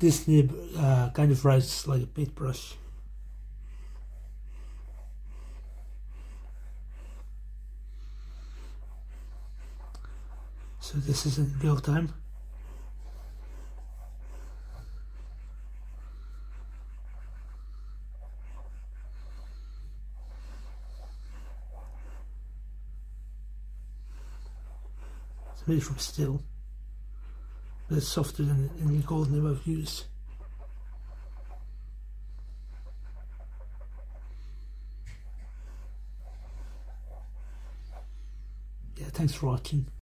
this nib kind of rises like a paintbrush. So this is in real time. It's made from steel, but it's softer than any gold nib I've used. Yeah, thanks for watching.